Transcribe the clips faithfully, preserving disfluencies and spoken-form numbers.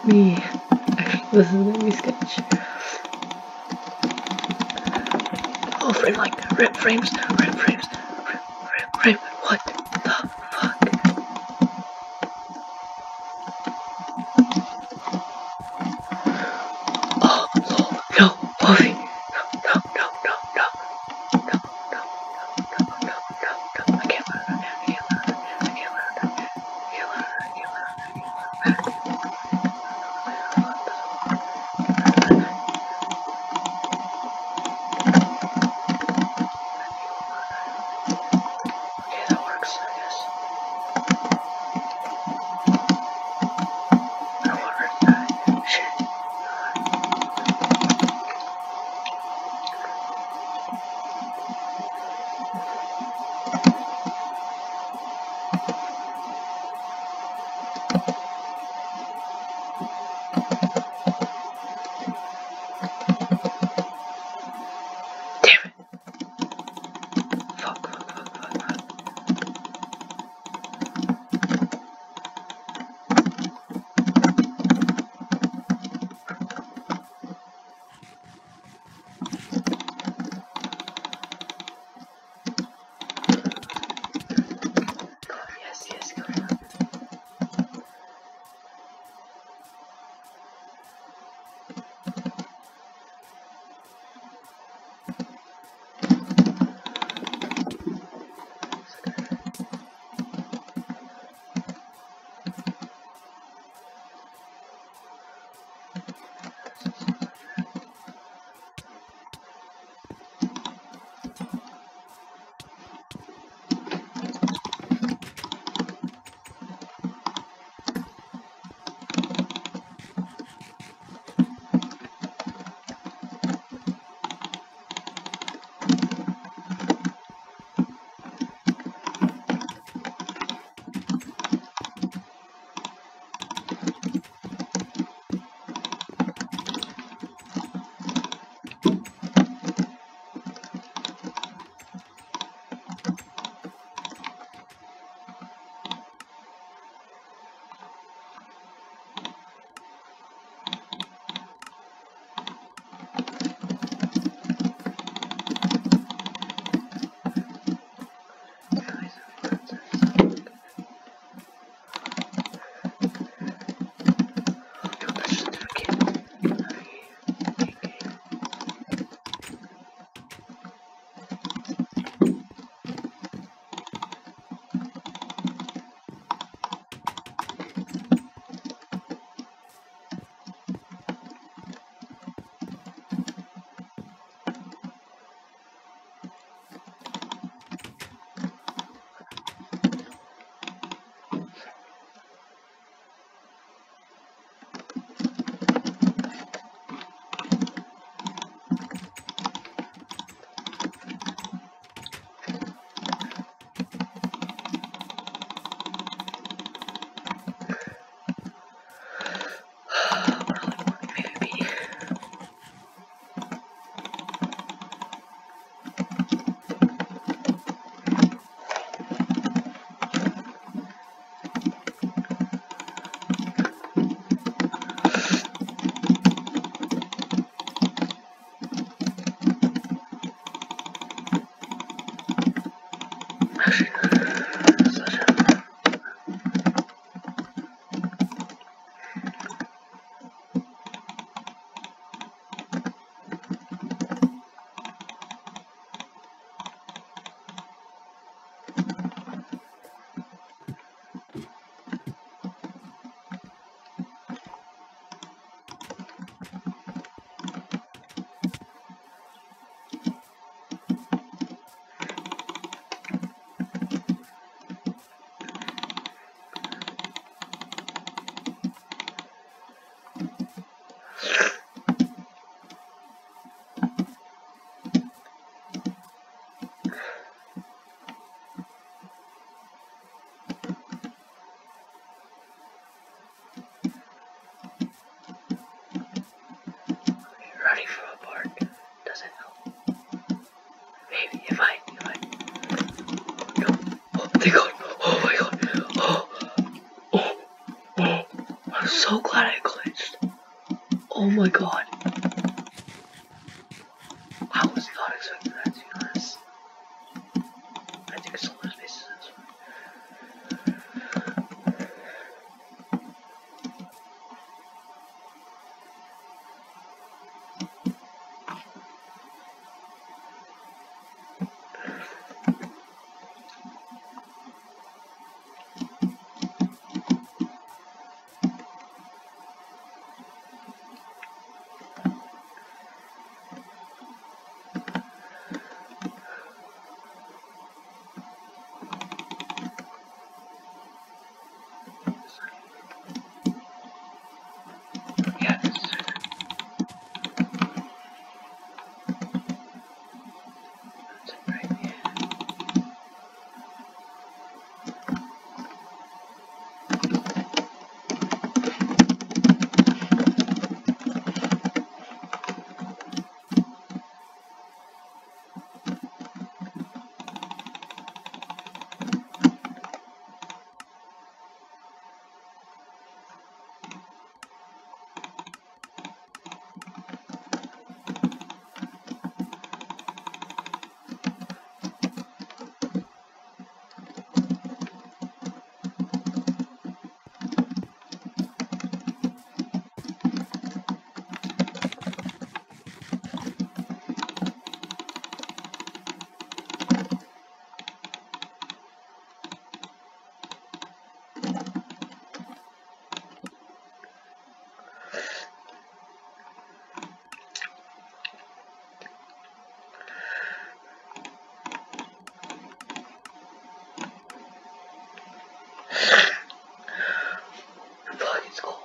me. Actually, this is gonna be sketch. Oh, frame like rip frames, rip frames, rip, rip, frame. What the fuck? Oh, lol. No, Wolfie. No, no, no, no, no, no, no, no, no, no, no, no. I can't let it. I can't let it. I can't let it. I can't let it. I can't let it. I can't let it. so glad I glitched. Oh my god. I was not expecting that, to be honest. I think solar space is this one. Yeah, this is it. That's it right here. Fuck, it's cold.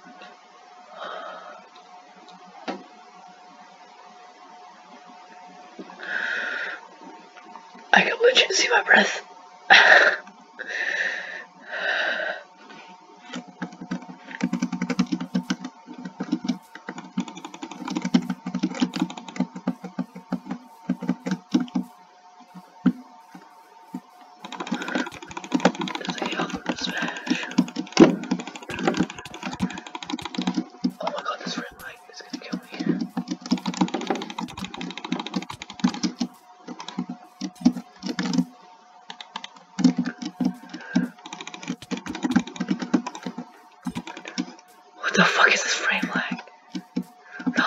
I can legit see my breath. Does it help with the smash? Oh my god, this red light is gonna kill me. What the fuck is this frame lag? No.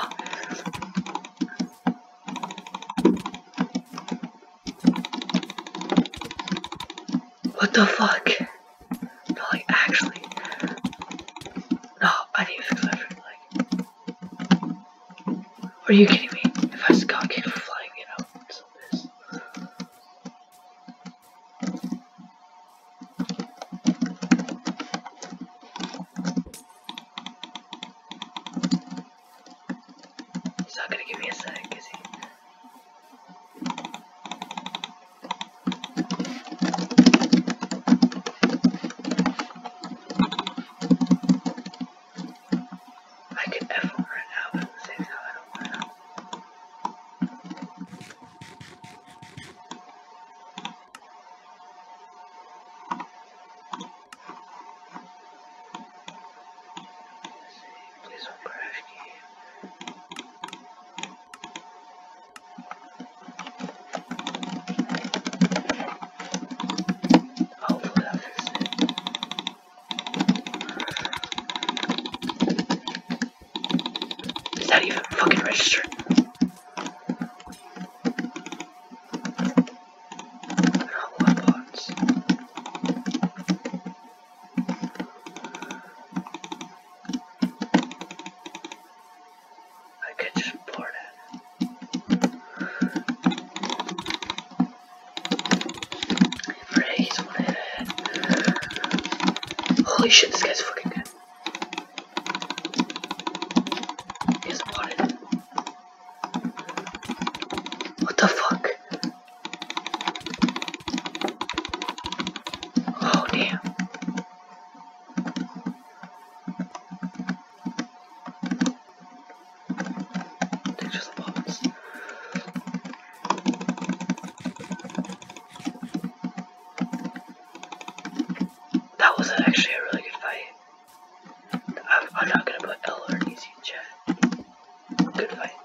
What the fuck? No, like, actually. No, I need to fix my frame lag. Are you kidding me? If I just got kicked for flying, you know, so this. He's not gonna give me a sec, is he? I could F him right now, but at the same time, I don't want to. Please don't crash game. Hopefully that fixed it. Is that even fucking registered? No, what bots? I could just board it. Ray, he's one hit ahead. Holy shit, this guy's fucking good. He hasn't bought it. What the fuck? Oh, damn. They're just bots. That was actually a really good fight. Good fight.